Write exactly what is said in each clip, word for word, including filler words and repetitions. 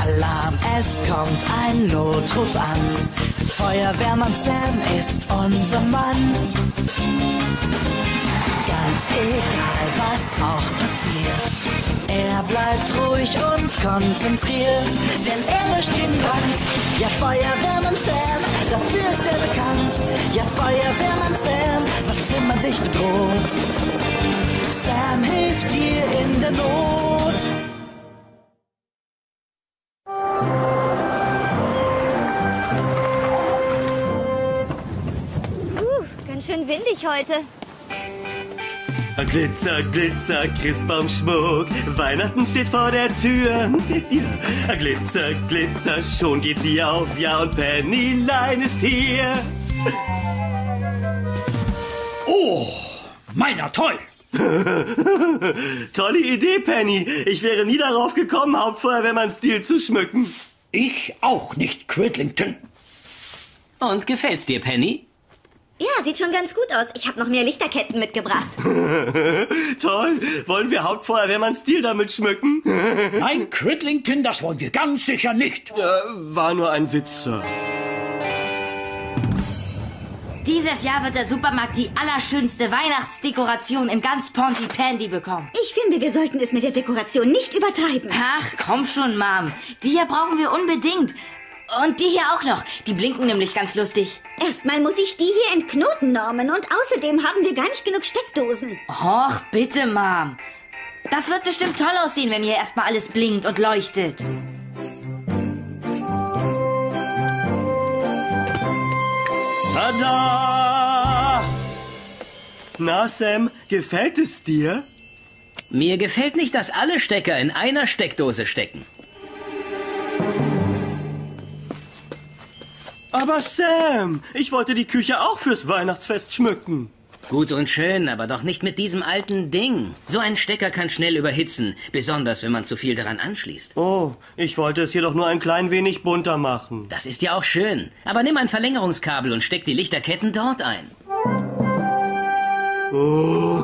Alarm, es kommt ein Notruf an. Feuerwehrmann Sam ist unser Mann. Ganz egal, was auch passiert, er bleibt ruhig und konzentriert, denn er löscht jeden Brand. Ja, Feuerwehrmann Sam, dafür ist er bekannt. Ja, Feuerwehrmann Sam, was immer dich bedroht, Sam hilft dir in der Not. Uh, ganz schön windig heute. Glitzer, Glitzer, Christbaumschmuck, Weihnachten steht vor der Tür. Ja. Glitzer, Glitzer, schon geht sie auf, ja, und Pennylein ist hier. Oh, meiner toll. Tolle Idee, Penny. Ich wäre nie darauf gekommen, Hauptfeuerwehrmann-Stil zu schmücken. Ich auch nicht, Cridlington. Und gefällt's dir, Penny? Ja, sieht schon ganz gut aus. Ich habe noch mehr Lichterketten mitgebracht. Toll. Wollen wir Hauptfeuerwehrmann-Stil damit schmücken? Nein, Cridlington, das wollen wir ganz sicher nicht. Ja, war nur ein Witz, Sir. Dieses Jahr wird der Supermarkt die allerschönste Weihnachtsdekoration in ganz Pontypandy bekommen. Ich finde, wir sollten es mit der Dekoration nicht übertreiben. Ach, komm schon, Mom. Die hier brauchen wir unbedingt. Und die hier auch noch. Die blinken nämlich ganz lustig. Erstmal muss ich die hier entknoten, Norman. Und außerdem haben wir gar nicht genug Steckdosen. Och, bitte, Mom. Das wird bestimmt toll aussehen, wenn hier erstmal alles blinkt und leuchtet. Tada! Na, Sam, gefällt es dir? Mir gefällt nicht, dass alle Stecker in einer Steckdose stecken. Aber Sam, ich wollte die Küche auch fürs Weihnachtsfest schmücken. Gut und schön, aber doch nicht mit diesem alten Ding. So ein Stecker kann schnell überhitzen, besonders wenn man zu viel daran anschließt. Oh, ich wollte es jedoch nur ein klein wenig bunter machen. Das ist ja auch schön. Aber nimm ein Verlängerungskabel und steck die Lichterketten dort ein. Oh.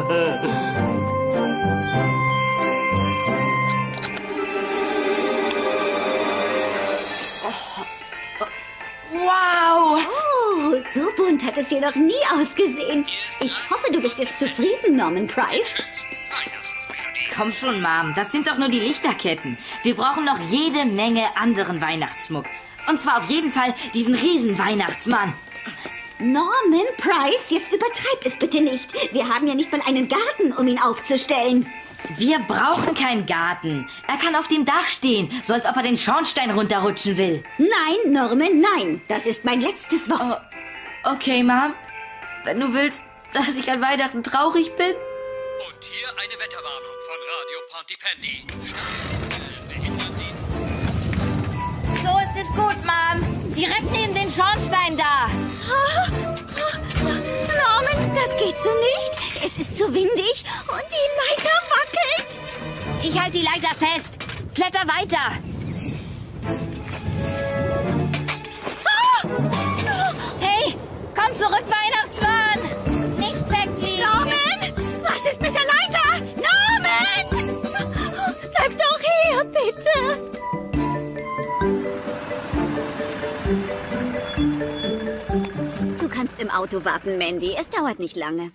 Wow! Oh, so bunt hat es hier noch nie ausgesehen. Ich hoffe, du bist jetzt zufrieden, Norman Price. Komm schon, Mom. Das sind doch nur die Lichterketten. Wir brauchen noch jede Menge anderen Weihnachtsschmuck. Und zwar auf jeden Fall diesen riesen Weihnachtsmann. Norman Price, jetzt übertreib es bitte nicht. Wir haben ja nicht mal einen Garten, um ihn aufzustellen. Wir brauchen keinen Garten. Er kann auf dem Dach stehen, so als ob er den Schornstein runterrutschen will. Nein, Norman, nein. Das ist mein letztes Wort. Oh, okay, Mom. Wenn du willst, dass ich an Weihnachten traurig bin. Und hier eine Wetterwarnung von Radio Pontypandy. So ist es gut, Mom. Direkt neben den Schornstein da. Norman, das geht so nicht. Es ist zu windig und die Leiter wackelt. Ich halte die Leiter fest. Kletter weiter. Hey, komm zurück, Weihnachtsmann. Nicht wegfliegen. Norman, was ist mit der Leiter? Norman! Bleib doch hier, bitte. Du kannst im Auto warten, Mandy. Es dauert nicht lange.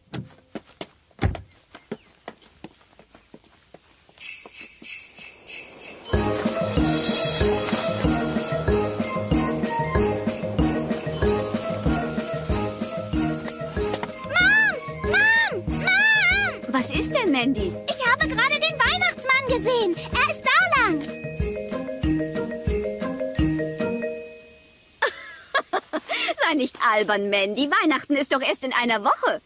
Was ist denn, Mandy? Ich habe gerade den Weihnachtsmann gesehen. Er ist da lang. Sei nicht albern, Mandy. Weihnachten ist doch erst in einer Woche.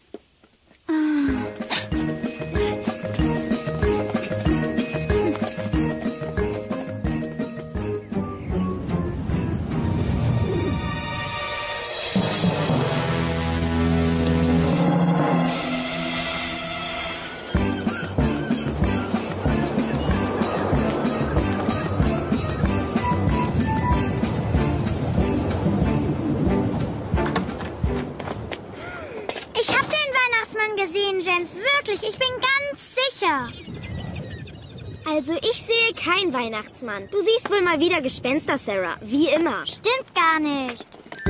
Ich habe den Weihnachtsmann gesehen, James. Wirklich, ich bin ganz sicher. Also ich sehe keinen Weihnachtsmann. Du siehst wohl mal wieder Gespenster, Sarah. Wie immer. Stimmt gar nicht.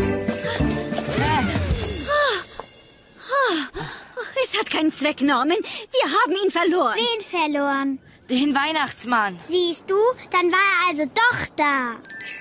Es hat keinen Zweck, Norman. Wir haben ihn verloren. Wen verloren? Den Weihnachtsmann. Siehst du? Dann war er also doch da.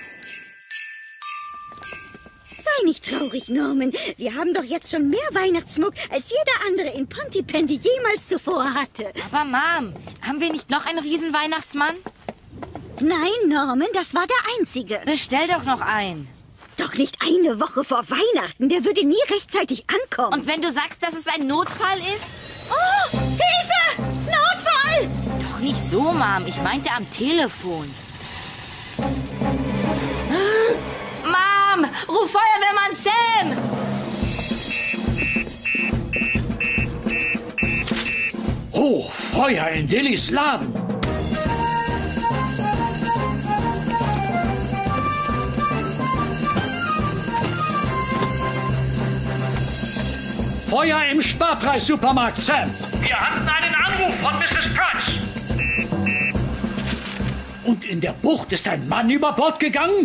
Sei nicht traurig, Norman. Wir haben doch jetzt schon mehr Weihnachtsschmuck, als jeder andere in Pontypandy jemals zuvor hatte. Aber Mom, haben wir nicht noch einen Riesenweihnachtsmann? Nein, Norman, das war der einzige. Bestell doch noch einen. Doch nicht eine Woche vor Weihnachten. Der würde nie rechtzeitig ankommen. Und wenn du sagst, dass es ein Notfall ist? Oh, Hilfe! Notfall! Doch nicht so, Mom. Ich meinte am Telefon. Mom, ruf Feuerwehrmann Sam! Oh, Feuer in Dillys Laden. Feuer im Sparpreis-Supermarkt, Sam. Wir hatten einen Anruf von Misses Price. Und in der Bucht ist ein Mann über Bord gegangen?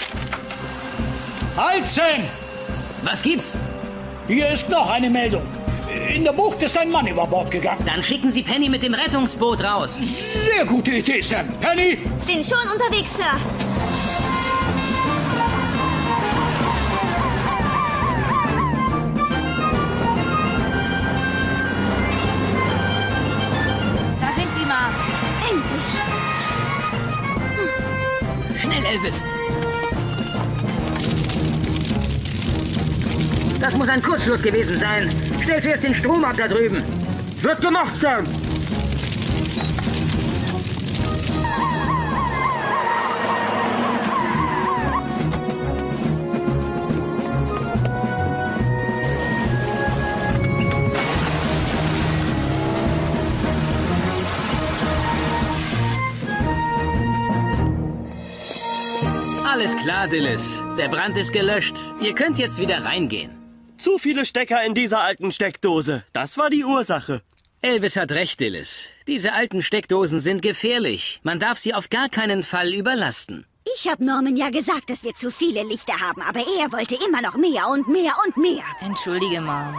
Halt, Sam! Was gibt's? Hier ist noch eine Meldung. In der Bucht ist ein Mann über Bord gegangen. Dann schicken Sie Penny mit dem Rettungsboot raus. Sehr gute Idee, Sam. Penny? Bin schon unterwegs, Sir. Da sind Sie, Mom. Endlich. Schnell, Elvis. Das muss ein Kurzschluss gewesen sein. Stell zuerst den Strom ab da drüben. Wird gemacht, Sam. Alles klar, Dillis. Der Brand ist gelöscht. Ihr könnt jetzt wieder reingehen. Zu viele Stecker in dieser alten Steckdose. Das war die Ursache. Elvis hat recht, Dillis. Diese alten Steckdosen sind gefährlich. Man darf sie auf gar keinen Fall überlasten. Ich habe Norman ja gesagt, dass wir zu viele Lichter haben, aber er wollte immer noch mehr und mehr und mehr. Entschuldige, Mom.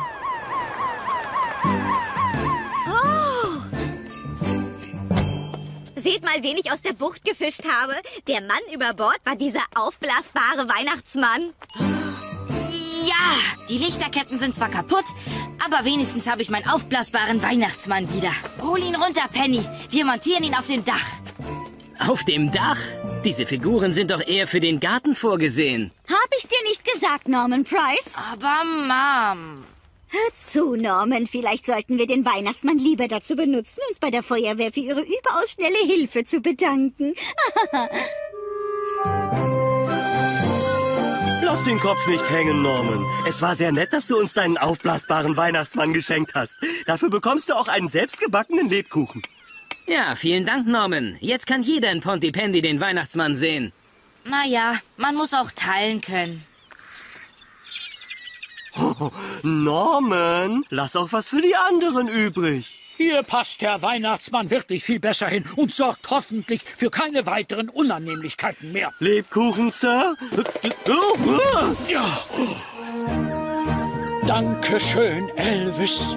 Seht mal, wen ich aus der Bucht gefischt habe. Der Mann über Bord war dieser aufblasbare Weihnachtsmann. Ja, die Lichterketten sind zwar kaputt, aber wenigstens habe ich meinen aufblasbaren Weihnachtsmann wieder. Hol ihn runter, Penny. Wir montieren ihn auf dem Dach. Auf dem Dach? Diese Figuren sind doch eher für den Garten vorgesehen. Hab ich's dir nicht gesagt, Norman Price? Aber Mom... Hör zu, Norman. Vielleicht sollten wir den Weihnachtsmann lieber dazu benutzen, uns bei der Feuerwehr für ihre überaus schnelle Hilfe zu bedanken. Lass den Kopf nicht hängen, Norman. Es war sehr nett, dass du uns deinen aufblasbaren Weihnachtsmann geschenkt hast. Dafür bekommst du auch einen selbstgebackenen Lebkuchen. Ja, vielen Dank, Norman. Jetzt kann jeder in Pontypandy den Weihnachtsmann sehen. Naja, man muss auch teilen können. Oh, Norman, lass auch was für die anderen übrig. Hier passt der Weihnachtsmann wirklich viel besser hin und sorgt hoffentlich für keine weiteren Unannehmlichkeiten mehr. Lebkuchen, Sir? Ja. Dankeschön, Elvis.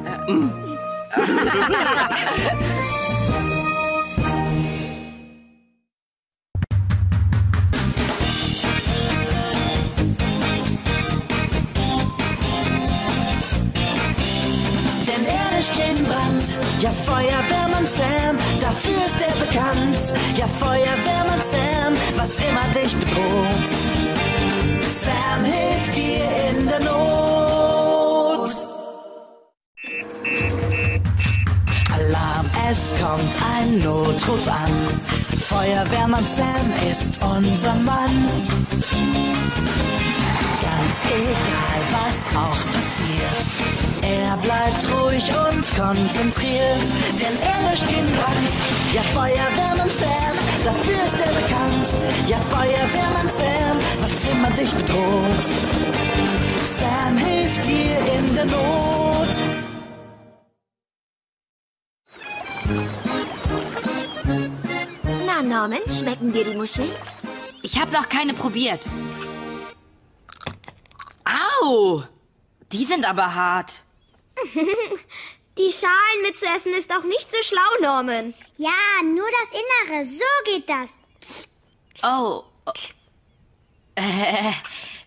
Den Brand. Ja, Feuerwehrmann Sam, dafür ist er bekannt. Ja, Feuerwehrmann Sam, was immer dich bedroht. Sam hilft dir in der Not. Alarm, es kommt ein Notruf an. Feuerwehrmann Sam ist unser Mann. Ganz egal, was auch passiert, er bleibt ruhig und konzentriert, denn er löscht den Brand. Ja, Feuerwehrmann Sam, dafür ist er bekannt. Ja, Feuerwehrmann Sam, was immer dich bedroht. Sam hilft dir in der Not. Schmecken dir die Muscheln? Ich habe noch keine probiert. Au! Die sind aber hart. Die Schalen mitzuessen ist auch nicht so schlau, Norman. Ja, nur das Innere. So geht das. Oh. Äh.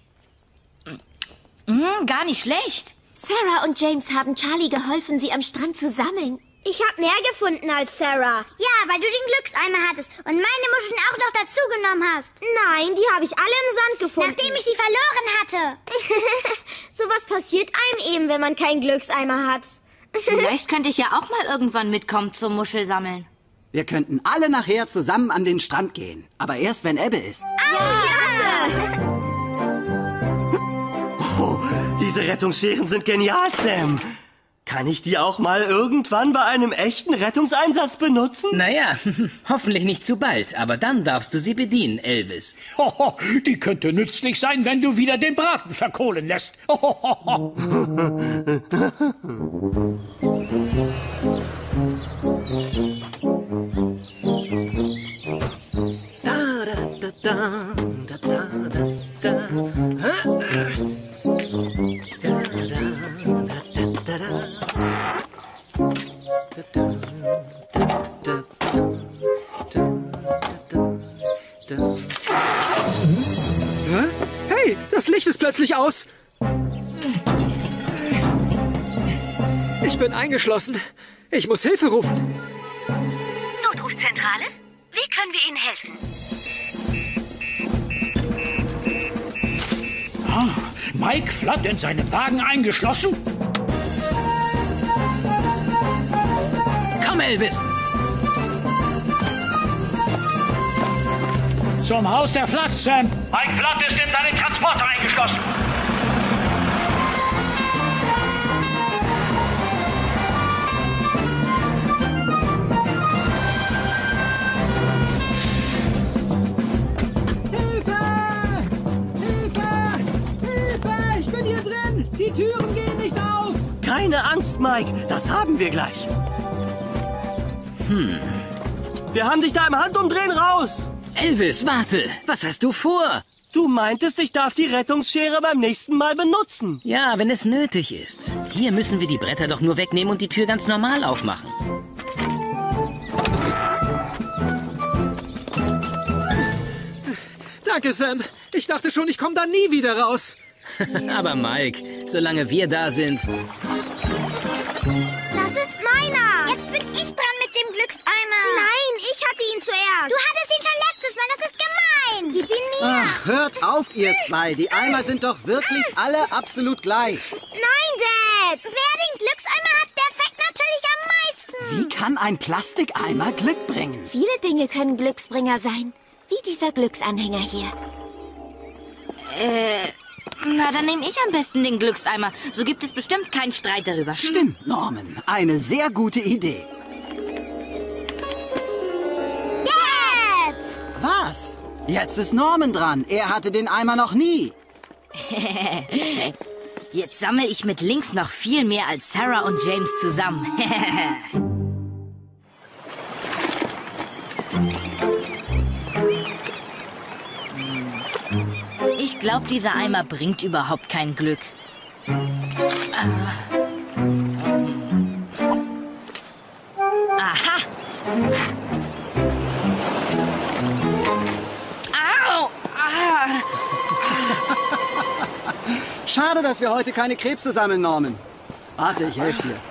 Mm, gar nicht schlecht. Sarah und James haben Charlie geholfen, sie am Strand zu sammeln. Ich habe mehr gefunden als Sarah. Ja, weil du den Glückseimer hattest und meine Muscheln auch noch dazu genommen hast. Nein, die habe ich alle im Sand gefunden. Nachdem ich sie verloren hatte. Sowas passiert einem eben, wenn man keinen Glückseimer hat. Vielleicht könnte ich ja auch mal irgendwann mitkommen zum Muschelsammeln. Wir könnten alle nachher zusammen an den Strand gehen. Aber erst, wenn Ebbe ist. Klasse! Oh, diese Rettungsscheren sind genial, Sam. Kann ich die auch mal irgendwann bei einem echten Rettungseinsatz benutzen? Naja, hoffentlich nicht zu bald, aber dann darfst du sie bedienen, Elvis. Hoho, die könnte nützlich sein, wenn du wieder den Braten verkohlen lässt. Hohoho. Hey, das Licht ist plötzlich aus. Ich bin eingeschlossen. Ich muss Hilfe rufen. Notrufzentrale? Wie können wir Ihnen helfen? Ah, Mike Flood in seinem Wagen eingeschlossen? Komm, Elvis! Zum Haus der Flood, Sam. Mike Flood ist in seinen Transporter eingeschlossen. Die Türen gehen nicht auf! Keine Angst, Mike. Das haben wir gleich. Hm. Wir haben dich da im Handumdrehen raus. Elvis, warte. Was hast du vor? Du meintest, ich darf die Rettungsschere beim nächsten Mal benutzen. Ja, wenn es nötig ist. Hier müssen wir die Bretter doch nur wegnehmen und die Tür ganz normal aufmachen. Danke, Sam. Ich dachte schon, ich komme da nie wieder raus. Aber Mike, solange wir da sind... Das ist meiner! Jetzt bin ich dran mit dem Glückseimer. Nein, ich hatte ihn zuerst. Du hattest ihn schon letztes Mal, das ist gemein. Gib ihn mir. Ach, hört auf, ihr zwei. Die Eimer sind doch wirklich alle absolut gleich. Nein, Dad! Wer den Glückseimer hat, der fängt natürlich am meisten. Wie kann ein Plastikeimer Glück bringen? Viele Dinge können Glücksbringer sein. Wie dieser Glücksanhänger hier. Äh... Na, dann nehme ich am besten den Glückseimer. So gibt es bestimmt keinen Streit darüber. Stimmt, Norman. Eine sehr gute Idee. Dad! Was? Jetzt ist Norman dran. Er hatte den Eimer noch nie. Jetzt sammle ich mit links noch viel mehr als Sarah und James zusammen. Ich glaube, dieser Eimer bringt überhaupt kein Glück. Ah. Aha! Au! Ah. Schade, dass wir heute keine Krebse sammeln, Norman. Warte, ich helfe dir.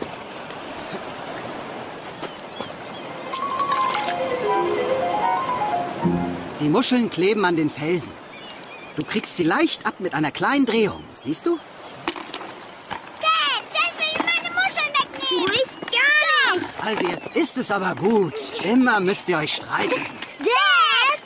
Die Muscheln kleben an den Felsen. Du kriegst sie leicht ab mit einer kleinen Drehung. Siehst du? Dad, James will meine Muscheln wegnehmen. Tu ich gar nicht. Also jetzt ist es aber gut. Immer müsst ihr euch streiten. Dad!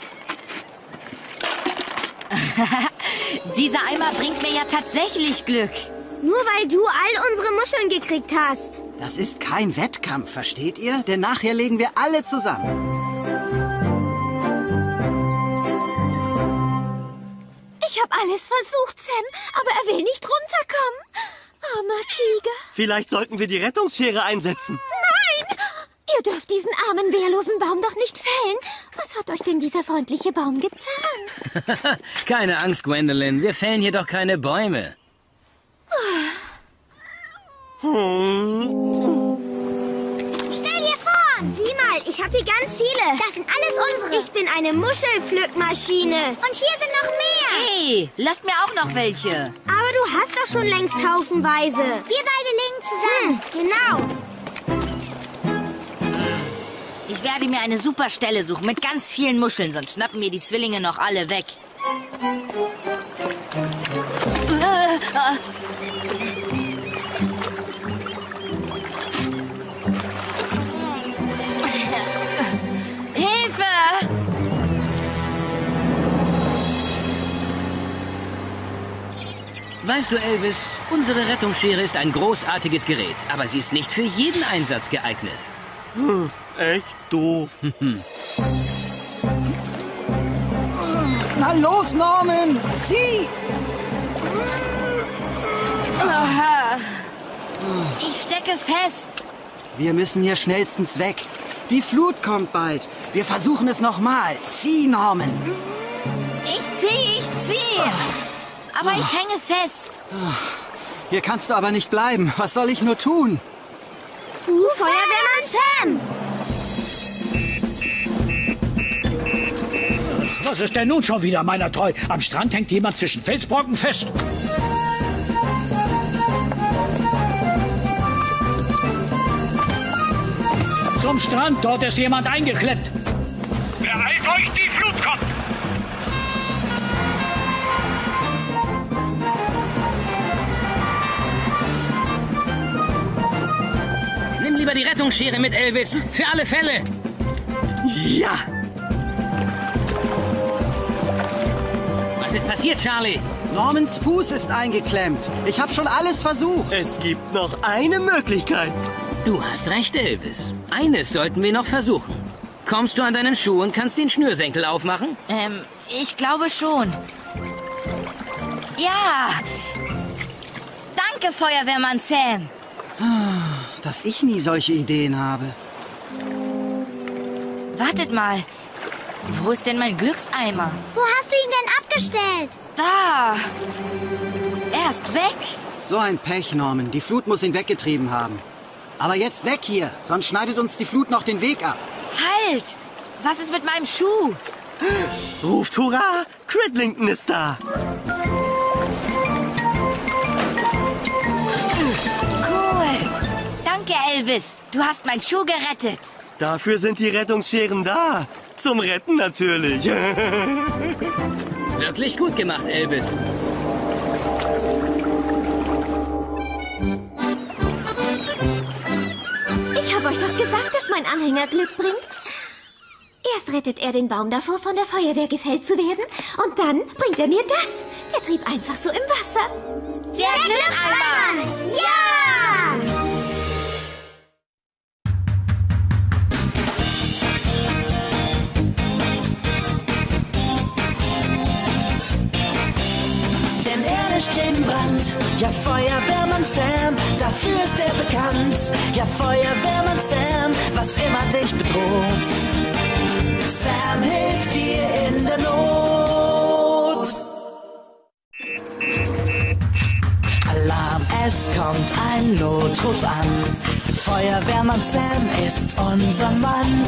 Dieser Eimer bringt mir ja tatsächlich Glück. Nur weil du all unsere Muscheln gekriegt hast. Das ist kein Wettkampf, versteht ihr? Denn nachher legen wir alle zusammen. Ich habe alles versucht, Sam, aber er will nicht runterkommen. Armer Tiger. Vielleicht sollten wir die Rettungsschere einsetzen. Nein! Ihr dürft diesen armen, wehrlosen Baum doch nicht fällen. Was hat euch denn dieser freundliche Baum getan? Keine Angst, Gwendolyn. Wir fällen hier doch keine Bäume. Stell dir vor! Sieh mal, ich habe hier ganz viele. Das sind alles unsere. Ich bin eine Muschelpflückmaschine. Und hier sind noch mehr. Hey, lasst mir auch noch welche. Aber du hast doch schon längst haufenweise. Wir beide legen zusammen. Hm, genau. Ich werde mir eine super Stelle suchen mit ganz vielen Muscheln, sonst schnappen mir die Zwillinge noch alle weg. Äh, äh. Hilfe! Weißt du, Elvis, unsere Rettungsschere ist ein großartiges Gerät, aber sie ist nicht für jeden Einsatz geeignet. Hm, echt doof. Na los, Norman! Zieh! Aha. Ich stecke fest. Wir müssen hier schnellstens weg. Die Flut kommt bald. Wir versuchen es nochmal. Zieh, Norman! Ich zieh, ich zieh. Aber ich hänge fest. Hier kannst du aber nicht bleiben. Was soll ich nur tun? Uh, Feuerwehrmann Sam! Was ist denn nun schon wieder, meiner Treu? Am Strand hängt jemand zwischen Felsbrocken fest. Zum Strand, dort ist jemand eingeklemmt. Beeilt euch, die Flut kommt! Nimm lieber die Rettungsschere mit, Elvis. Für alle Fälle. Ja! Was ist passiert, Charlie? Normans Fuß ist eingeklemmt. Ich habe schon alles versucht. Es gibt noch eine Möglichkeit. Du hast recht, Elvis. Eines sollten wir noch versuchen. Kommst du an deinen Schuh und kannst den Schnürsenkel aufmachen? Ähm, ich glaube schon. Ja! Danke, Feuerwehrmann Sam. Dass ich nie solche Ideen habe. Wartet mal. Wo ist denn mein Glückseimer? Wo hast du ihn denn abgestellt? Da. Er ist weg. So ein Pech, Norman. Die Flut muss ihn weggetrieben haben. Aber jetzt weg hier, sonst schneidet uns die Flut noch den Weg ab. Halt! Was ist mit meinem Schuh? Ruft Hurra! Cridlington ist da! Cool! Danke, Elvis. Du hast meinen Schuh gerettet. Dafür sind die Rettungsscheren da. Zum Retten natürlich. Wirklich gut gemacht, Elvis. Ich habe euch doch gesagt, dass mein Anhänger Glück bringt. Erst rettet er den Baum davor, von der Feuerwehr gefällt zu werden. Und dann bringt er mir das. Der trieb einfach so im Wasser. Der, Der Glückseimer! Ja! Denn er löscht den Brand. Ja, Feuerwehrmann Sam, dafür ist er bekannt. Ja, Feuerwehrmann Sam, was immer dich bedroht. Sam hilft dir in der Not. Alarm, es kommt ein Notruf an. Feuerwehrmann Sam ist unser Mann.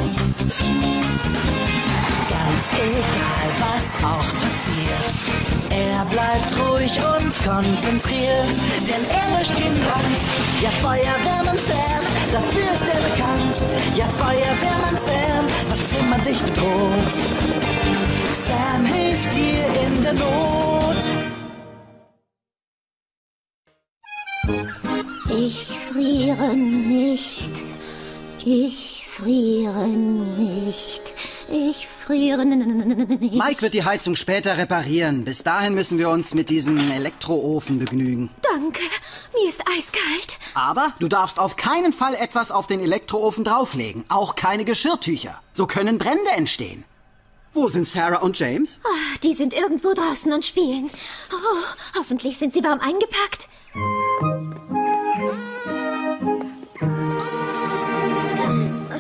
Ganz egal, was auch passiert, er bleibt ruhig und konzentriert, denn er löscht den Brand. Ja, Feuerwehrmann Sam, dafür ist er bekannt. Ja, Feuerwehrmann Sam, was immer dich bedroht. Sam hilft dir in der Not. Ich friere nicht. Ich friere nicht. Ich friere nicht. Mike wird die Heizung später reparieren. Bis dahin müssen wir uns mit diesem Elektroofen begnügen. Danke, mir ist eiskalt. Aber du darfst auf keinen Fall etwas auf den Elektroofen drauflegen. Auch keine Geschirrtücher. So können Brände entstehen. Wo sind Sarah und James? Oh, die sind irgendwo draußen und spielen. Oh, hoffentlich sind sie warm eingepackt.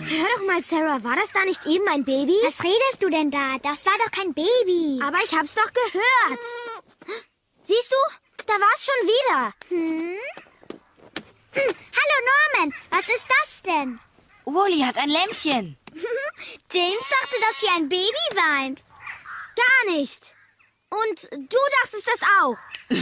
Hör doch mal, Sarah, war das da nicht eben ein Baby? Was redest du denn da? Das war doch kein Baby. Aber ich hab's doch gehört. Siehst du? Da war's schon wieder. Hm? Hm. Hallo Norman, was ist das denn? Wally hat ein Lämpchen. James dachte, dass hier ein Baby weint. Gar nicht. Und du dachtest das auch.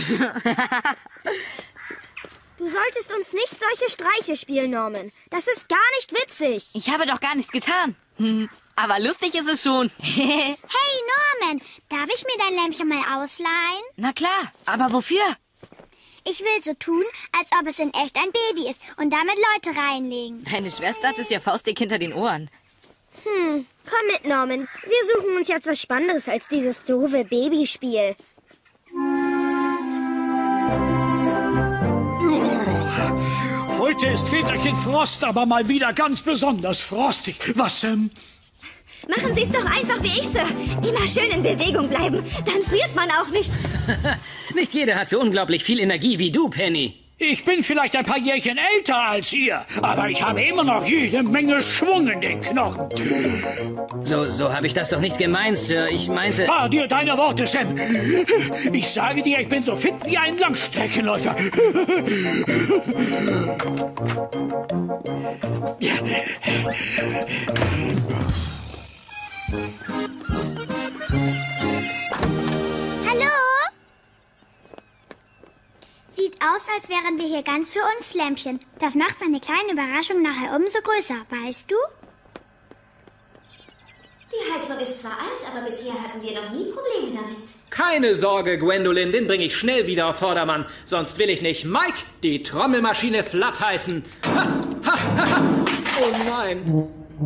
Du solltest uns nicht solche Streiche spielen, Norman. Das ist gar nicht witzig. Ich habe doch gar nichts getan. Hm, aber lustig ist es schon. Hey, Norman, darf ich mir dein Lämpchen mal ausleihen? Na klar, aber wofür? Ich will so tun, als ob es in echt ein Baby ist und damit Leute reinlegen. Deine Schwester hat es ja faustdick hinter den Ohren. Hm, komm mit, Norman. Wir suchen uns jetzt was Spannenderes als dieses doofe Babyspiel. Heute ist Väterchen Frost aber mal wieder ganz besonders frostig. Was, ähm... Machen Sie es doch einfach wie ich, Sir. Immer schön in Bewegung bleiben. Dann friert man auch nicht. Nicht jeder hat so unglaublich viel Energie wie du, Penny. Ich bin vielleicht ein paar Jährchen älter als ihr, aber ich habe immer noch jede Menge Schwung in den Knochen. So, so habe ich das doch nicht gemeint, Sir. Ich meinte... Spar dir deine Worte, Sam. Ich sage dir, ich bin so fit wie ein Langstreckenläufer. Hallo? Sieht aus, als wären wir hier ganz für uns Lämpchen. Das macht meine kleine Überraschung nachher umso größer, weißt du? Die Heizung ist zwar alt, aber bisher hatten wir noch nie Probleme damit. Keine Sorge, Gwendolyn, den bringe ich schnell wieder auf Vordermann. Sonst will ich nicht Mike die Trommelmaschine flatt heißen. Ha, ha, ha, ha. Oh nein.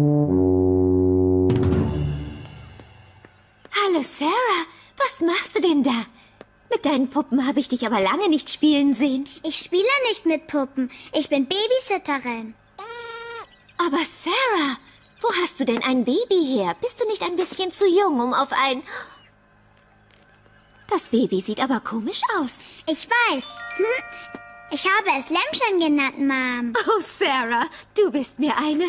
Hallo, Sarah. Was machst du denn da? Mit deinen Puppen habe ich dich aber lange nicht spielen sehen. Ich spiele nicht mit Puppen. Ich bin Babysitterin. Aber Sarah, wo hast du denn ein Baby her? Bist du nicht ein bisschen zu jung, um auf ein... Das Baby sieht aber komisch aus. Ich weiß. Hm? Ich habe es Lämpchen genannt, Mom. Oh, Sarah, du bist mir eine.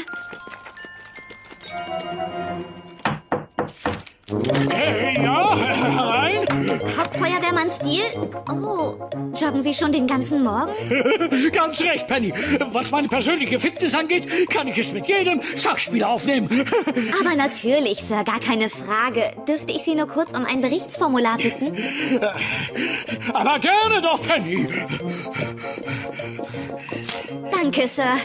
Hey, ja, herein. Hauptfeuerwehrmann Steele? Oh, joggen Sie schon den ganzen Morgen? Ganz recht, Penny. Was meine persönliche Fitness angeht, kann ich es mit jedem Schachspieler aufnehmen. Aber natürlich, Sir, gar keine Frage. Dürfte ich Sie nur kurz um ein Berichtsformular bitten? Aber gerne doch, Penny. Danke, Sir.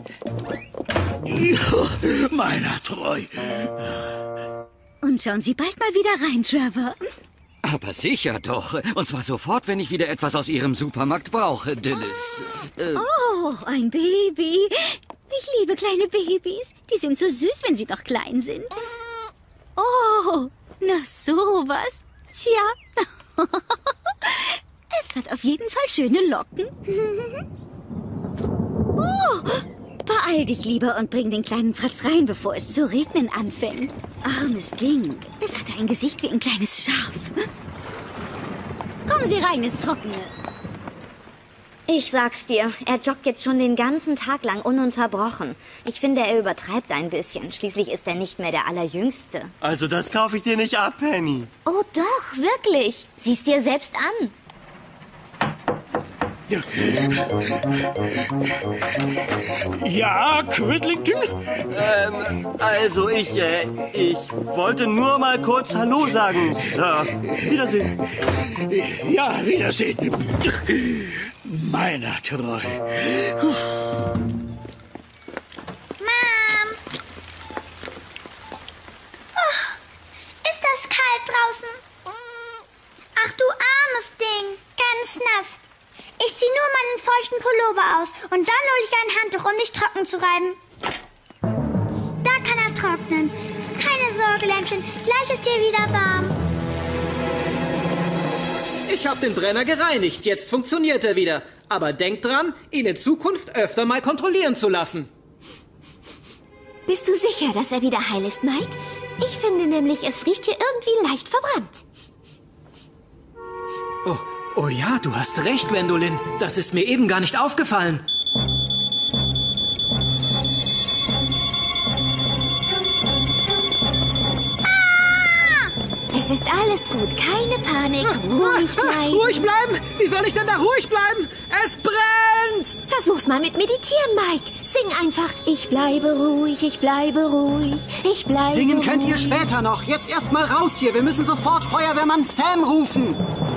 Meiner treu. Und schauen Sie bald mal wieder rein, Trevor. Aber sicher doch. Und zwar sofort, wenn ich wieder etwas aus Ihrem Supermarkt brauche, Dennis. Äh, Oh, ein Baby. Ich liebe kleine Babys. Die sind so süß, wenn sie noch klein sind. Oh, na sowas. Tja. Es hat auf jeden Fall schöne Locken. Oh, beeil dich lieber und bring den kleinen Fratz rein, bevor es zu regnen anfängt. Armes Ding. Es hatte ein Gesicht wie ein kleines Schaf. Kommen Sie rein ins Trockene. Ich sag's dir, er joggt jetzt schon den ganzen Tag lang ununterbrochen. Ich finde, er übertreibt ein bisschen. Schließlich ist er nicht mehr der Allerjüngste. Also das kaufe ich dir nicht ab, Penny. Oh doch, wirklich. Sieh's dir selbst an. Ja, Cridlington? Ähm, also ich, äh, ich wollte nur mal kurz Hallo sagen, Sir. Wiedersehen. Ja, Wiedersehen. Meiner treu. Mom! Oh, ist das kalt draußen? Ach du armes Ding, ganz nass. Ich zieh nur meinen feuchten Pullover aus und dann hole ich ein Handtuch, um dich trocken zu reiben. Da kann er trocknen. Keine Sorge, Lämpchen, gleich ist dir wieder warm. Ich habe den Brenner gereinigt, jetzt funktioniert er wieder. Aber denkt dran, ihn in Zukunft öfter mal kontrollieren zu lassen. Bist du sicher, dass er wieder heil ist, Mike? Ich finde nämlich, es riecht hier irgendwie leicht verbrannt. Oh, oh ja, du hast recht, Gwendolyn. Das ist mir eben gar nicht aufgefallen. ist alles gut. Keine Panik. Ruhig bleiben. Ruhig bleiben? Wie soll ich denn da ruhig bleiben? Es brennt! Versuch's mal mit Meditieren, Mike. Sing einfach. Ich bleibe ruhig, ich bleibe ruhig, ich bleibe Singen ruhig. könnt ihr später noch. Jetzt erst mal raus hier. Wir müssen sofort Feuerwehrmann Sam rufen.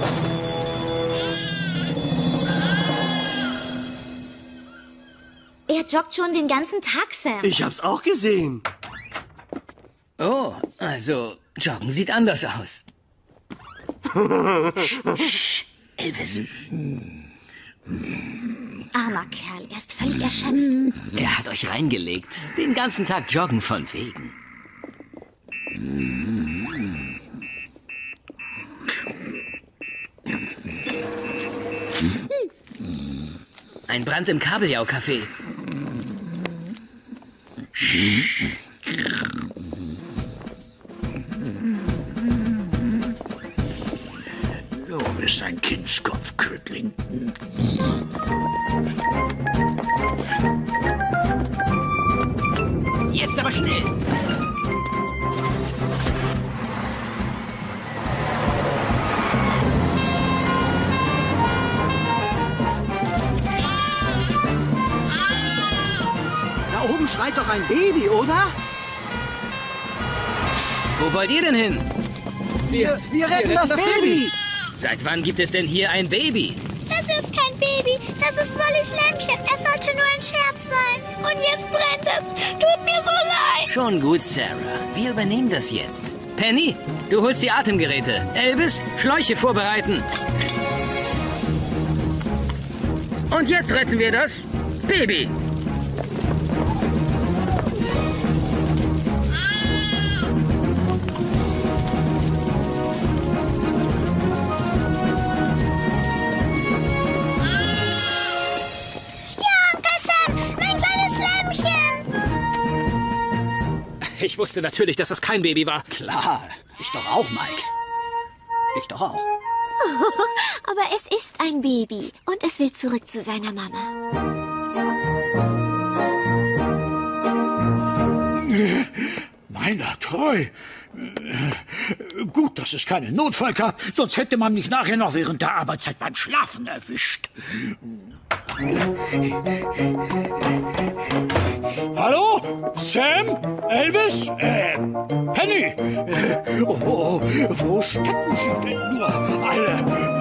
Er joggt schon den ganzen Tag, Sam. Ich hab's auch gesehen. Oh, also, Joggen sieht anders aus. Elvis. Armer Kerl, er ist völlig erschöpft. Er hat euch reingelegt. Den ganzen Tag joggen von wegen. Ein Brand im Kabeljau-Café. Du bist ein Kindskopf, Cridlington. Jetzt aber schnell. Da oben schreit doch ein Baby, oder? Wo wollt ihr denn hin? Wir, wir retten das, das Baby. Baby! Seit wann gibt es denn hier ein Baby? Das ist kein Baby, das ist Wollys Lämmchen. Es sollte nur ein Scherz sein. Und jetzt brennt es. Tut mir so leid. Schon gut, Sarah. Wir übernehmen das jetzt. Penny, du holst die Atemgeräte. Elvis, Schläuche vorbereiten. Und jetzt retten wir das Baby. Ich wusste natürlich, dass das kein Baby war. Klar, ich doch auch, Mike. Ich doch auch. Aber es ist ein Baby und es will zurück zu seiner Mama. Meiner treu. Gut, dass es keinen Notfall gab, sonst hätte man mich nachher noch während der Arbeitszeit beim Schlafen erwischt. Hallo? Sam? Elvis? Äh, Penny? Äh, oh, oh, wo stecken sie denn nur alle?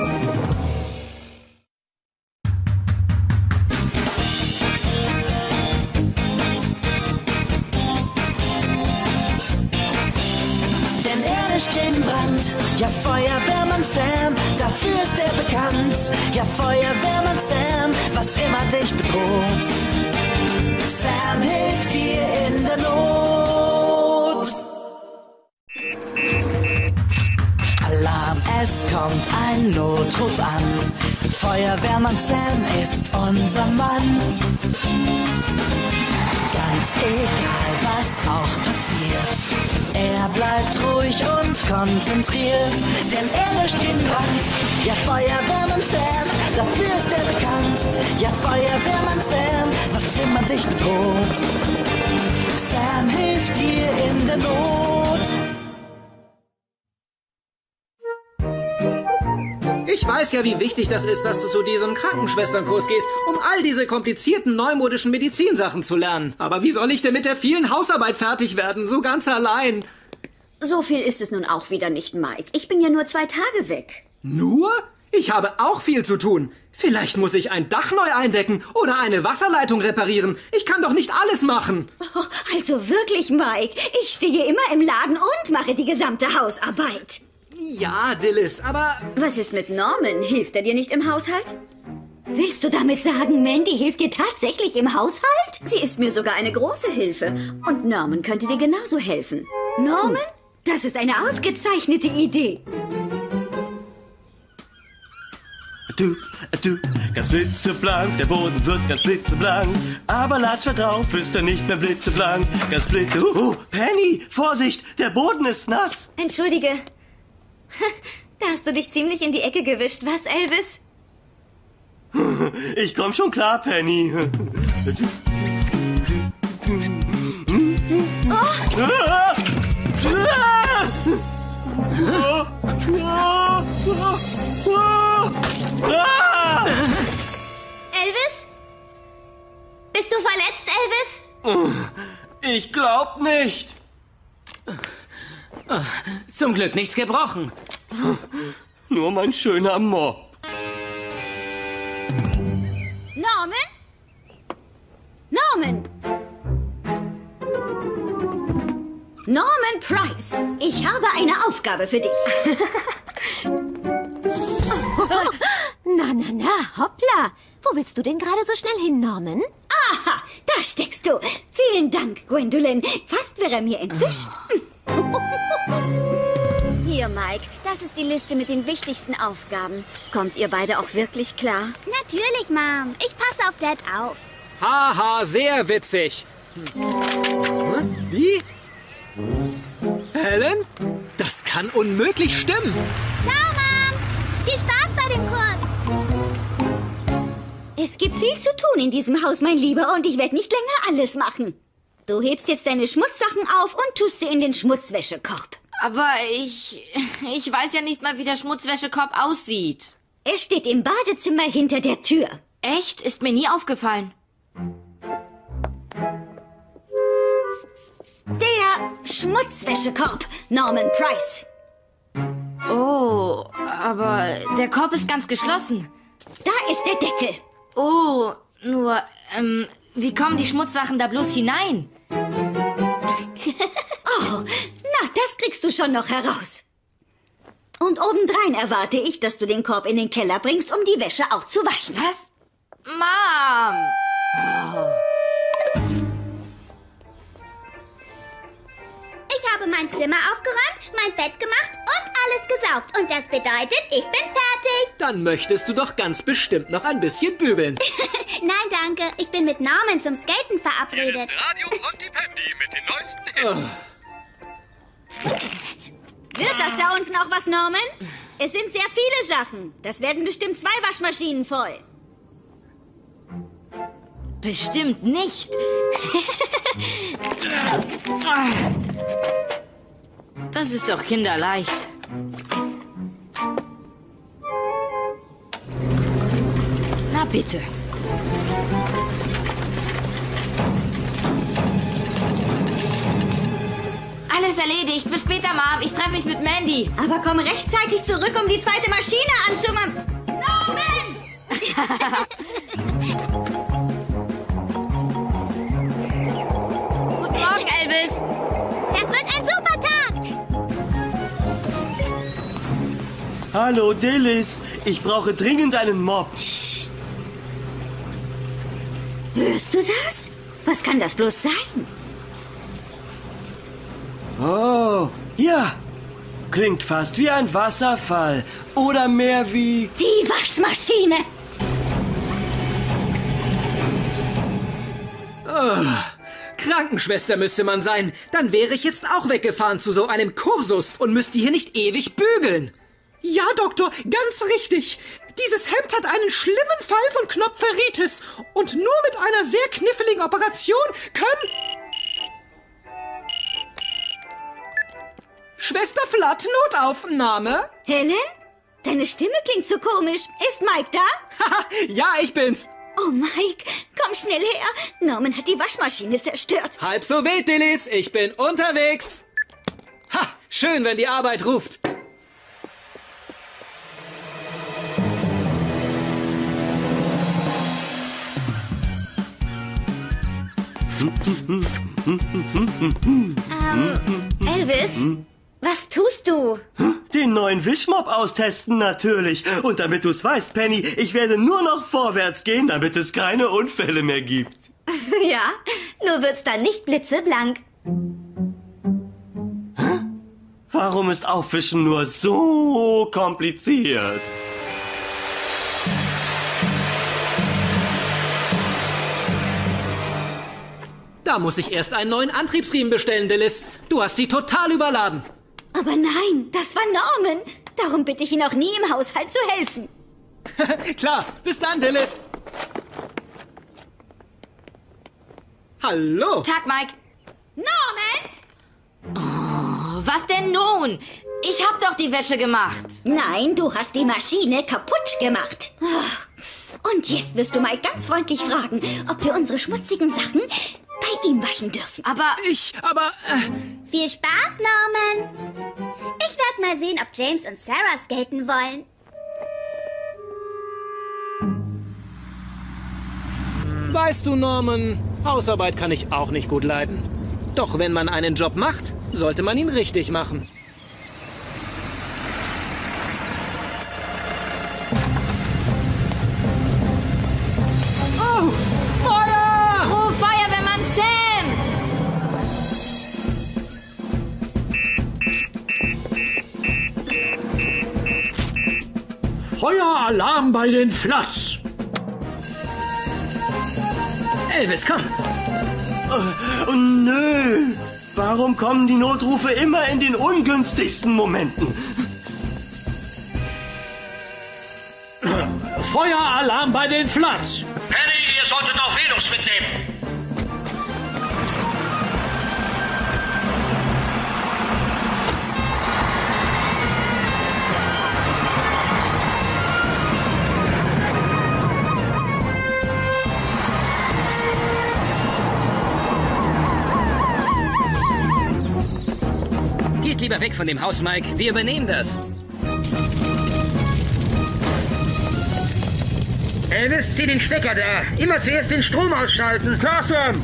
Den Brand. Ja, Feuerwehrmann Sam, dafür ist er bekannt. Ja, Feuerwehrmann Sam, was immer dich bedroht. Sam hilft dir in der Not. Alarm, es kommt ein Notruf an. Feuerwehrmann Sam ist unser Mann. Ganz egal, was auch passiert. Er bleibt ruhig und konzentriert, denn er löscht den Brand. Ja, Feuerwehrmann Sam, dafür ist er bekannt. Ja, Feuerwehrmann Sam, was immer dich bedroht. Sam hilft dir in der Not. Ich weiß ja, wie wichtig das ist, dass du zu diesem Krankenschwesternkurs gehst, um all diese komplizierten neumodischen Medizinsachen zu lernen. Aber wie soll ich denn mit der vielen Hausarbeit fertig werden, so ganz allein? So viel ist es nun auch wieder nicht, Mike. Ich bin ja nur zwei Tage weg. Nur? Ich habe auch viel zu tun. Vielleicht muss ich ein Dach neu eindecken oder eine Wasserleitung reparieren. Ich kann doch nicht alles machen. Oh, also wirklich, Mike. Ich stehe immer im Laden und mache die gesamte Hausarbeit. Ja, Dillis, aber... Was ist mit Norman? Hilft er dir nicht im Haushalt? Willst du damit sagen, Mandy hilft dir tatsächlich im Haushalt? Sie ist mir sogar eine große Hilfe. Und Norman könnte dir genauso helfen. Norman? Das ist eine ausgezeichnete Idee. Du, du, ganz blitzeblank, der Boden wird ganz blitzeblank. Aber latsch mal drauf, ist er nicht mehr blitzeblank. Ganz blitze... Uh, Penny, Vorsicht, der Boden ist nass. Entschuldige. Da hast du dich ziemlich in die Ecke gewischt, was, Elvis? Ich komm schon klar, Penny. Oh. Elvis? Bist du verletzt, Elvis? Ich glaub nicht. Zum Glück nichts gebrochen. Nur mein schöner Mob. Norman? Norman! Norman Price, ich habe eine Aufgabe für dich. Na, na, na, hoppla. Wo willst du denn gerade so schnell hin, Norman? Aha, da steckst du. Vielen Dank, Gwendolyn. Fast wäre er mir entwischt. Hier, Mike, das ist die Liste mit den wichtigsten Aufgaben. Kommt ihr beide auch wirklich klar? Natürlich, Mom. Ich passe auf Dad auf. Haha, sehr witzig. Wie? Helen? Das kann unmöglich stimmen. Ciao, Mom. Viel Spaß bei dem Kurs. Es gibt viel zu tun in diesem Haus, mein Lieber, und ich werde nicht länger alles machen. Du hebst jetzt deine Schmutzsachen auf und tust sie in den Schmutzwäschekorb. Aber ich... Ich weiß ja nicht mal, wie der Schmutzwäschekorb aussieht. Er steht im Badezimmer hinter der Tür. Echt? Ist mir nie aufgefallen. Der Schmutzwäschekorb, Norman Price. Oh, aber der Korb ist ganz geschlossen. Da ist der Deckel. Oh, nur, ähm, wie kommen die Schmutzsachen da bloß hinein? Oh, na, das kriegst du schon noch heraus. Und obendrein erwarte ich, dass du den Korb in den Keller bringst, um die Wäsche auch zu waschen. Was? Mom! Oh. Ich habe mein Zimmer aufgeräumt, mein Bett gemacht und alles gesaugt. Und das bedeutet, ich bin fertig. Dann möchtest du doch ganz bestimmt noch ein bisschen bügeln. Nein, danke. Ich bin mit Norman zum Skaten verabredet. Hier ist Radio Pontypandy mit den neuesten Hits. Oh. Wird das da unten auch was, Norman? Es sind sehr viele Sachen. Das werden bestimmt zwei Waschmaschinen voll. Bestimmt nicht. Das ist doch kinderleicht. Na bitte. Alles erledigt. Bis später, Mom. Ich treffe mich mit Mandy. Aber komm rechtzeitig zurück, um die zweite Maschine anzumachen. Norman! Guten Morgen, Elvis. Das wird ein super Tag. Hallo, Dillis. Ich brauche dringend einen Mob. Hörst du das? Was kann das bloß sein? Oh, ja. Klingt fast wie ein Wasserfall. Oder mehr wie... Die Waschmaschine! Oh, Krankenschwester müsste man sein. Dann wäre ich jetzt auch weggefahren zu so einem Kursus und müsste hier nicht ewig bügeln. Ja, Doktor, ganz richtig. Dieses Hemd hat einen schlimmen Fall von Knopferitis. Und nur mit einer sehr kniffligen Operation können... Schwester Flatt, Notaufnahme. Helen? Deine Stimme klingt so komisch. Ist Mike da? Ja, ich bin's. Oh, Mike, komm schnell her. Norman hat die Waschmaschine zerstört. Halb so wild, Dillis. Ich bin unterwegs. Ha, schön, wenn die Arbeit ruft. ähm, Elvis? Was tust du? Den neuen Wischmob austesten, natürlich. Und damit du's weißt, Penny, ich werde nur noch vorwärts gehen, damit es keine Unfälle mehr gibt. Ja, nur wird's dann nicht blitzeblank. Hä? Warum ist Aufwischen nur so kompliziert? Da muss ich erst einen neuen Antriebsriemen bestellen, Dillis. Du hast sie total überladen. Aber nein, das war Norman. Darum bitte ich ihn auch nie im Haushalt zu helfen. Klar, bis dann, Dillis. Hallo. Tag, Mike. Norman! Oh, Was denn nun? Ich hab doch die Wäsche gemacht. Nein, du hast die Maschine kaputt gemacht. Und jetzt wirst du mal ganz freundlich fragen, ob wir unsere schmutzigen Sachen bei ihm waschen dürfen. Aber... Ich, aber... Äh... Viel Spaß, Norman. Ich werde mal sehen, ob James und Sarah skaten wollen. Weißt du, Norman, Hausarbeit kann ich auch nicht gut leiden. Doch wenn man einen Job macht, sollte man ihn richtig machen. Oh, Feuer! Ruf Feuerwehrmann Sam! Feueralarm bei den Flats! Elvis, komm! Oh, oh nö! Warum kommen die Notrufe immer in den ungünstigsten Momenten? Feueralarm bei den Flats! Penny, ihr solltet auch Venus mitnehmen! Geht lieber weg von dem Haus, Mike. Wir übernehmen das. Elvis, zieh den Stecker da. Immer zuerst den Strom ausschalten. Klar, Sam.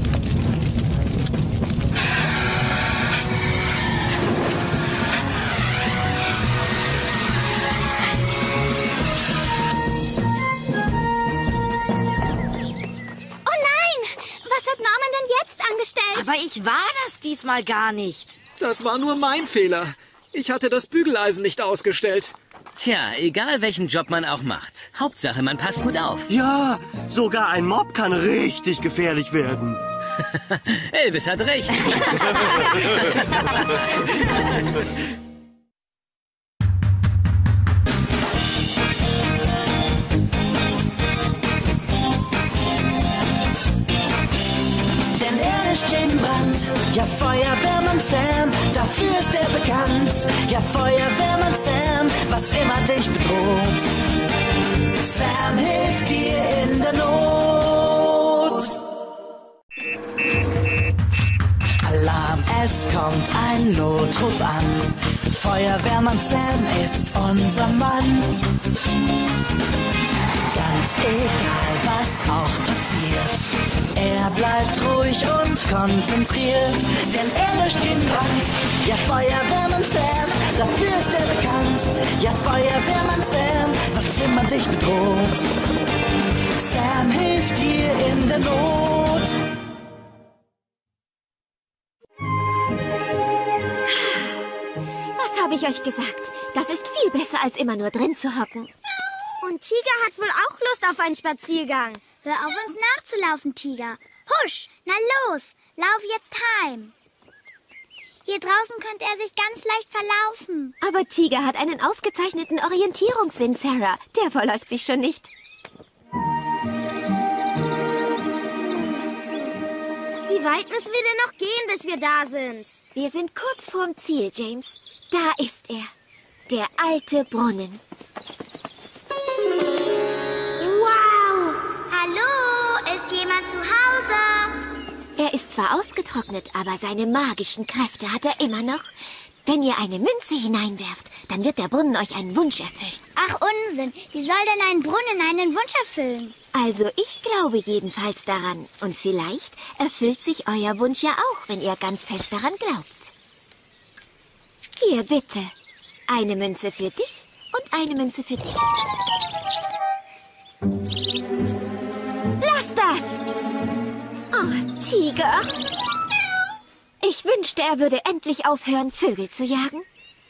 Aber ich war das diesmal gar nicht. Das war nur mein Fehler. Ich hatte das Bügeleisen nicht ausgestellt. Tja, egal welchen Job man auch macht. Hauptsache, man passt gut auf. Ja, sogar ein Mob kann richtig gefährlich werden. Elvis hat recht. Den Brand. Ja, Feuerwehrmann Sam, dafür ist er bekannt. Ja, Feuerwehrmann Sam, was immer dich bedroht. Sam hilft dir in der Not. Alarm, es kommt ein Notruf an. Feuerwehrmann Sam ist unser Mann. Ganz egal, was auch passiert. Er bleibt ruhig und konzentriert, denn er löscht den Brand. Ja, Feuerwehrmann Sam, dafür ist er bekannt. Ja, Feuerwehrmann Sam, was immer dich bedroht. Sam hilft dir in der Not. Was habe ich euch gesagt? Das ist viel besser, als immer nur drin zu hocken. Und Tiger hat wohl auch Lust auf einen Spaziergang. Hör auf, uns nachzulaufen, Tiger. Husch, na los, lauf jetzt heim. Hier draußen könnte er sich ganz leicht verlaufen. Aber Tiger hat einen ausgezeichneten Orientierungssinn, Sarah. Der verläuft sich schon nicht. Wie weit müssen wir denn noch gehen, bis wir da sind? Wir sind kurz vorm Ziel, James. Da ist er. Der alte Brunnen. Wow! Hallo, ist jemand zu Hause? Er ist zwar ausgetrocknet, aber seine magischen Kräfte hat er immer noch. Wenn ihr eine Münze hineinwerft, dann wird der Brunnen euch einen Wunsch erfüllen. Ach, Unsinn. Wie soll denn ein Brunnen einen Wunsch erfüllen? Also ich glaube jedenfalls daran. Und vielleicht erfüllt sich euer Wunsch ja auch, wenn ihr ganz fest daran glaubt. Hier, bitte. Eine Münze für dich und eine Münze für dich. Lass das! Oh, Tiger. Ich wünschte, er würde endlich aufhören, Vögel zu jagen.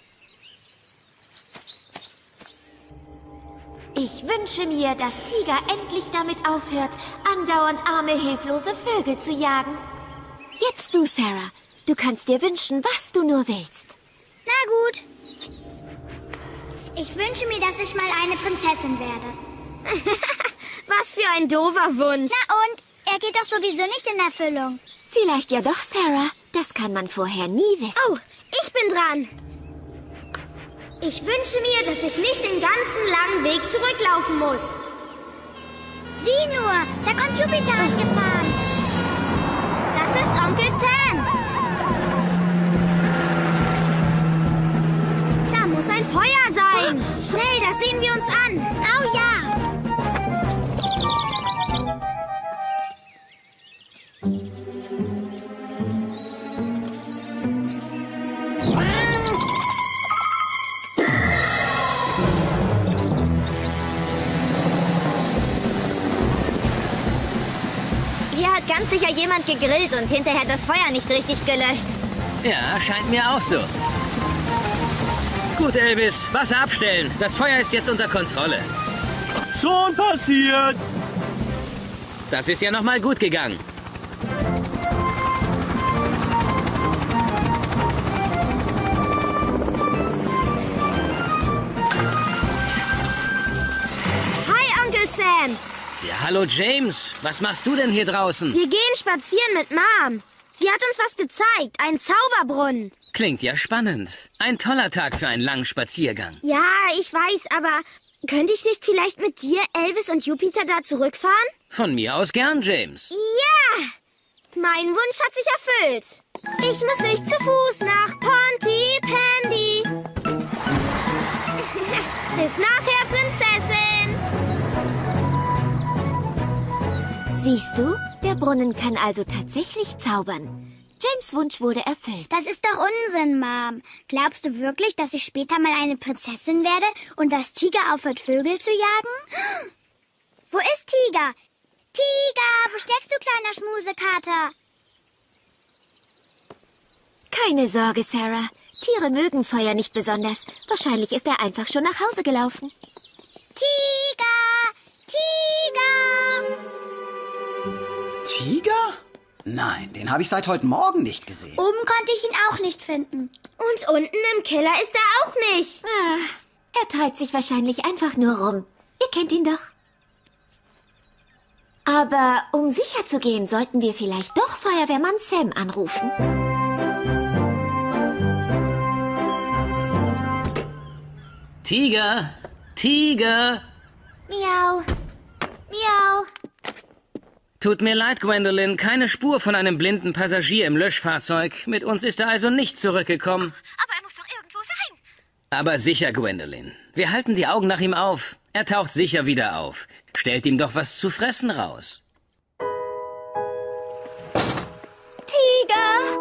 Ich wünsche mir, dass Tiger endlich damit aufhört, andauernd arme, hilflose Vögel zu jagen. Jetzt du, Sarah. Du kannst dir wünschen, was du nur willst. Na gut. Ich wünsche mir, dass ich mal eine Prinzessin werde. Was für ein doofer Wunsch. Na und? Er geht doch sowieso nicht in Erfüllung. Vielleicht ja doch, Sarah. Das kann man vorher nie wissen. Oh, Ich bin dran. Ich wünsche mir, dass ich nicht den ganzen langen Weg zurücklaufen muss. Sieh nur, da kommt Jupiter angefahren. Das ist Onkel Sam. Da muss ein Feuer sein. Schnell, das sehen wir uns an. Oh ja. Hier hat ganz sicher jemand gegrillt und hinterher das Feuer nicht richtig gelöscht. Ja, scheint mir auch so. Gut, Elvis, Wasser abstellen. Das Feuer ist jetzt unter Kontrolle. Schon passiert. Das ist ja noch mal gut gegangen. Hi, Onkel Sam. Ja, hallo James. Was machst du denn hier draußen? Wir gehen spazieren mit Mom. Sie hat uns was gezeigt, einen Zauberbrunnen. Klingt ja spannend. Ein toller Tag für einen langen Spaziergang. Ja, ich weiß, aber könnte ich nicht vielleicht mit dir, Elvis und Jupiter da zurückfahren? Von mir aus gern, James. Ja! Mein Wunsch hat sich erfüllt. Ich muss nicht zu Fuß nach Pontypandy. Bis nachher, Prinzessin. Siehst du, der Brunnen kann also tatsächlich zaubern. James' Wunsch wurde erfüllt. Das ist doch Unsinn, Mom. Glaubst du wirklich, dass ich später mal eine Prinzessin werde und dass Tiger aufhört, Vögel zu jagen? Wo ist Tiger? Tiger, wo steckst du, kleiner Schmusekater? Keine Sorge, Sarah. Tiere mögen Feuer nicht besonders. Wahrscheinlich ist er einfach schon nach Hause gelaufen. Tiger! Tiger! Tiger? Nein, den habe ich seit heute Morgen nicht gesehen. Oben konnte ich ihn auch nicht finden. Und unten im Keller ist er auch nicht. Ah, er treibt sich wahrscheinlich einfach nur rum. Ihr kennt ihn doch. Aber um sicher zu gehen, sollten wir vielleicht doch Feuerwehrmann Sam anrufen. Tiger! Tiger! Miau. Miau. Tut mir leid, Gwendolyn. Keine Spur von einem blinden Passagier im Löschfahrzeug. Mit uns ist er also nicht zurückgekommen. Aber er muss doch irgendwo sein. Aber sicher, Gwendolyn. Wir halten die Augen nach ihm auf. Er taucht sicher wieder auf. Stellt ihm doch was zu fressen raus. Tiger!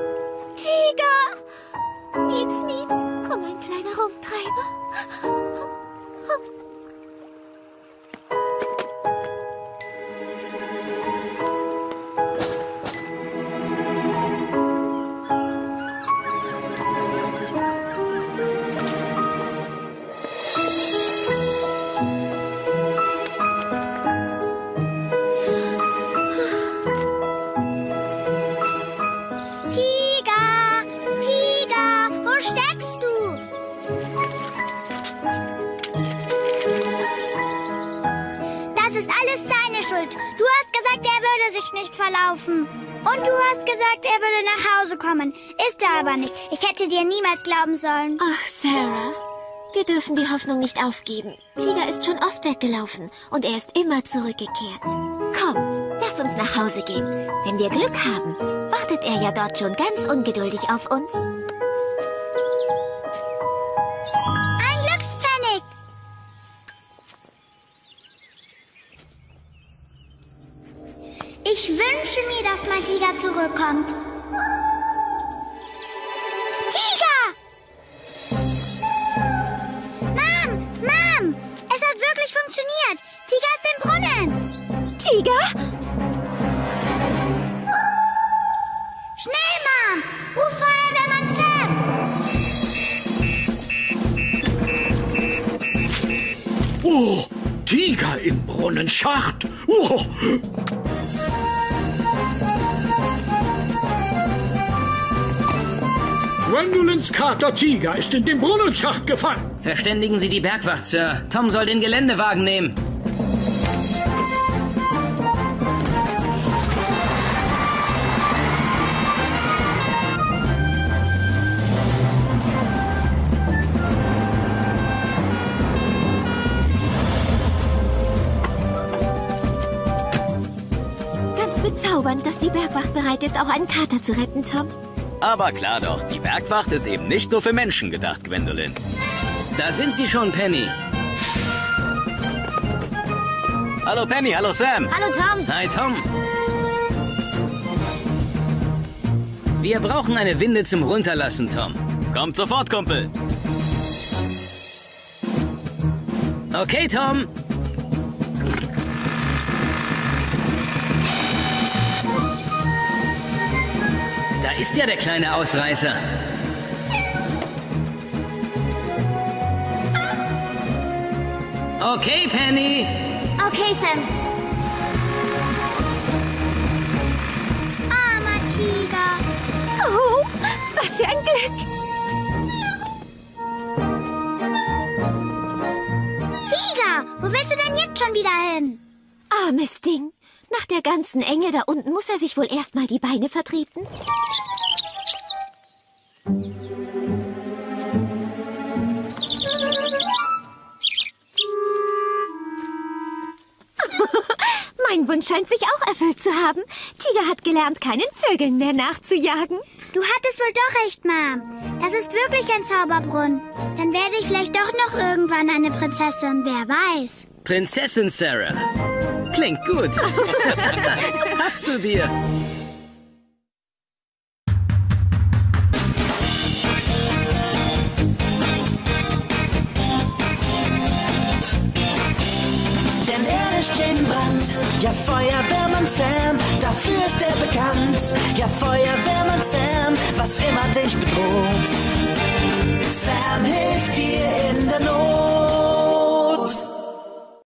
Tiger! Mietz, mietz, komm, ein kleiner Rumtreiber. Tiger! Tiger! Wo steckst du? Das ist alles deine Schuld. Du hast gesagt, er würde sich nicht verlaufen. Und du hast gesagt, er würde nach Hause kommen. Ist er aber nicht. Ich hätte dir niemals glauben sollen. Ach, Sarah. Wir dürfen die Hoffnung nicht aufgeben. Tiger ist schon oft weggelaufen und er ist immer zurückgekehrt. Komm, lass uns nach Hause gehen. Wenn wir Glück haben, wartet er ja dort schon ganz ungeduldig auf uns. Ein Glückspfennig. Ich wünsche mir, dass mein Tiger zurückkommt. Tiger! Mom! Mom! Es hat wirklich funktioniert. Tiger ist im Brunnen. Tiger? Schnell, Mom! Ruf Feuerwehrmann Sam! Oh, Tiger im Brunnenschacht. Oh. Gwendolyns Kater Tiger ist in den Brunnenschacht gefallen. Verständigen Sie die Bergwacht, Sir. Tom soll den Geländewagen nehmen. bezaubernd, dass die Bergwacht bereit ist, auch einen Kater zu retten, Tom. Aber klar doch, die Bergwacht ist eben nicht nur für Menschen gedacht, Gwendolyn. Da sind Sie schon, Penny. Hallo Penny, hallo Sam. Hallo Tom. Hi Tom. Wir brauchen eine Winde zum Runterlassen, Tom. Kommt sofort, Kumpel. Okay, Tom. Da ist ja der kleine Ausreißer. Okay, Penny. Okay, Sam. Armer Tiger. Oh, was für ein Glück. Tiger, wo willst du denn jetzt schon wieder hin? Armes Ding. Nach der ganzen Enge da unten muss er sich wohl erst mal die Beine vertreten. Mein Wunsch scheint sich auch erfüllt zu haben. Tiger hat gelernt, keinen Vögeln mehr nachzujagen. Du hattest wohl doch recht, Mom. Das ist wirklich ein Zauberbrunnen. Dann werde ich vielleicht doch noch irgendwann eine Prinzessin, wer weiß. Prinzessin Sarah. Klingt gut. Hast du dir? Den Brand. Ja, Feuerwehrmann Sam, dafür ist er bekannt. Ja, Feuerwehrmann Sam, was immer dich bedroht. Sam hilft dir in der Not.